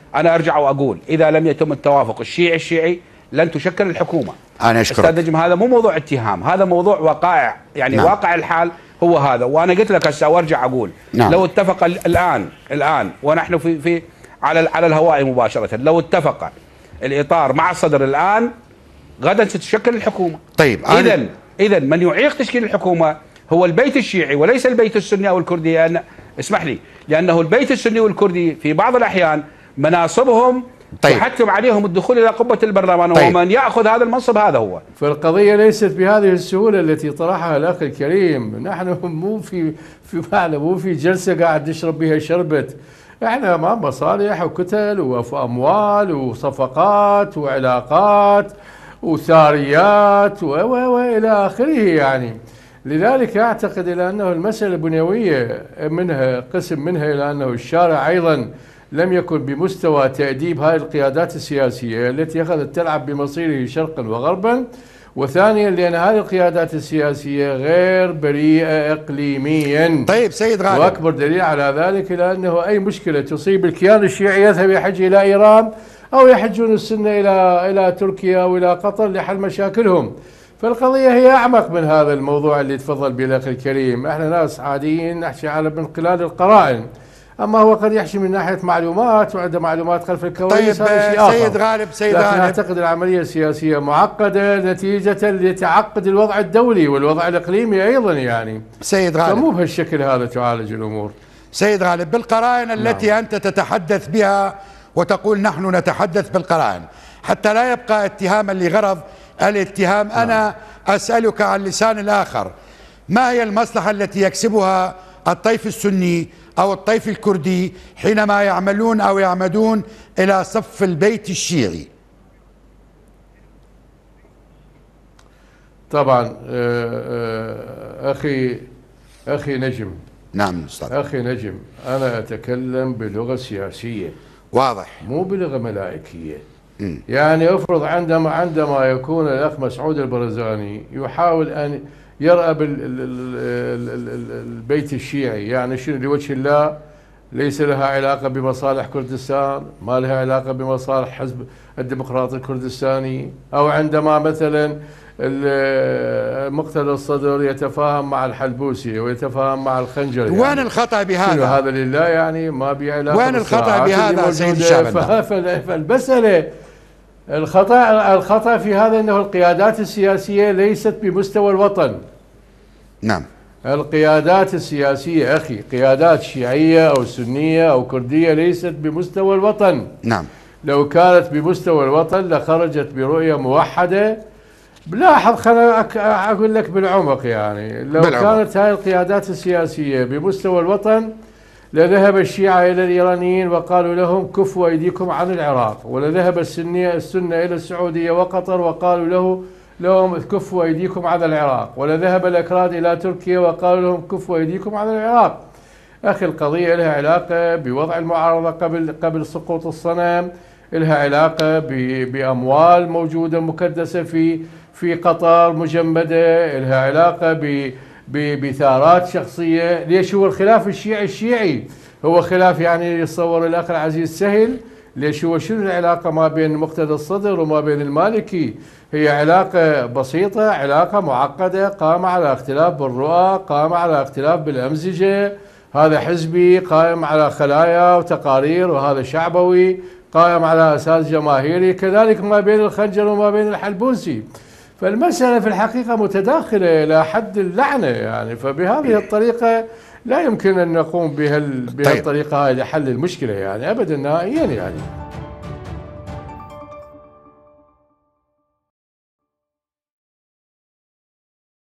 انا ارجع واقول اذا لم يتم التوافق الشيعي لن تشكل الحكومه. انا اشكرك استاذ نجم، هذا مو موضوع اتهام، هذا موضوع وقائع، يعني نعم. واقع الحال هو هذا. وانا قلت لك هسه وارجع اقول نعم. لو اتفق الان ونحن في على الهواء مباشره، لو اتفق الاطار مع الصدر الان غدا ستشكل الحكومه. طيب اذا من يعيق تشكيل الحكومه هو البيت الشيعي وليس البيت السني او الكردي، اسمح لي، لانه البيت السني والكردي في بعض الاحيان مناصبهم تحتم عليهم الدخول الى قبه البرلمان. ومن ياخذ هذا المنصب هذا هو. فالقضيه ليست بهذه السهوله التي طرحها الاخ الكريم. نحن مو في جلسه قاعد نشرب بها شربت. احنا امام مصالح وكتل واموال وصفقات وعلاقات وثاريات والى اخره يعني. لذلك اعتقد الى انه المساله البنيويه منها قسم منها الى انه الشارع ايضا لم يكن بمستوى تأديب هذه القيادات السياسية التي أخذت تلعب بمصيره شرقا وغربا، وثانيا لأن هذه القيادات السياسية غير بريئة إقليميا. طيب سيد غالب، وأكبر دليل على ذلك لأنه أي مشكلة تصيب الكيان الشيعي يذهب يحج إلى إيران أو يحجون السنة إلى تركيا أو إلى قطر لحل مشاكلهم. فالقضية هي أعمق من هذا الموضوع اللي تفضل به الأخ الكريم. احنا ناس عاديين نحكي على من خلال القرائن، أما هو قد يحكي من ناحية معلومات وعنده معلومات خلف الكواليس. طيب سيد غالب، لكن أعتقد العملية السياسية معقدة نتيجة لتعقد الوضع الدولي والوضع الإقليمي أيضا يعني. سيد غالب، فمو بهالشكل هذا تعالج الأمور. سيد غالب، بالقرائن التي أنت تتحدث بها وتقول نحن نتحدث بالقرائن حتى لا يبقى اتهاما لغرض الاتهام، أنا أسألك عن لسان الآخر، ما هي المصلحة التي يكسبها الطيف السني أو الطيف الكردي حينما يعملون أو يعمدون إلى صف البيت الشيعي؟ طبعا أخي نجم. نعم أستاذ. أخي نجم، أنا أتكلم بلغة سياسية واضح، مو بلغة ملائكية. يعني افرض عندما يكون الأخ مسعود البرزاني يحاول أن يرأب البيت الشيعي، يعني شنو لوجه الله ليس لها علاقة بمصالح كردستان، ما لها علاقة بمصالح حزب الديمقراطي الكردستاني، أو عندما مثلا مقتدى الصدر يتفاهم مع الحلبوسي ويتفاهم مع الخنجر، يعني وين الخطأ بهذا؟ هذا لله يعني ما بعلاقة. وين الخطأ بهذا سيد الشعب؟ فالمسألة الخطأ في هذا أنه القيادات السياسية ليست بمستوى الوطن. نعم. القيادات السياسية أخي، قيادات شيعية أو سنية أو كردية ليست بمستوى الوطن. نعم. لو كانت بمستوى الوطن لخرجت برؤية موحدة. بلاحظ، خليني أقول لك بالعمق، يعني لو كانت هاي القيادات السياسية بمستوى الوطن لذهب الشيعة إلى الإيرانيين وقالوا لهم كفوا أيديكم عن العراق، ولذهب السنة إلى السعودية وقطر وقالوا لهم كفوا أيديكم عن العراق، ولذهب الأكراد إلى تركيا وقالوا لهم كفوا أيديكم عن العراق. أخي القضية لها علاقة بوضع المعارضة قبل سقوط الصنم، لها علاقة بأموال موجودة مكدسة في قطر مجمدة، لها علاقة بثارات شخصية. ليش هو الخلاف الشيعي هو خلاف يعني يتصور الأخ العزيز سهل؟ ليش هو شنو العلاقة ما بين مقتدى الصدر وما بين المالكي؟ هي علاقة بسيطة، علاقة معقدة قام على اختلاف بالرؤى، قام على اختلاف بالأمزجة. هذا حزبي قائم على خلايا وتقارير، وهذا شعبوي قائم على أساس جماهيري، كذلك ما بين الخنجر وما بين الحلبوسي. فالمسألة في الحقيقة متداخلة إلى حد اللعنة يعني. فبهذه الطريقة لا يمكن أن نقوم بهالطريقة هاي لحل المشكلة يعني أبدا نهائيا يعني.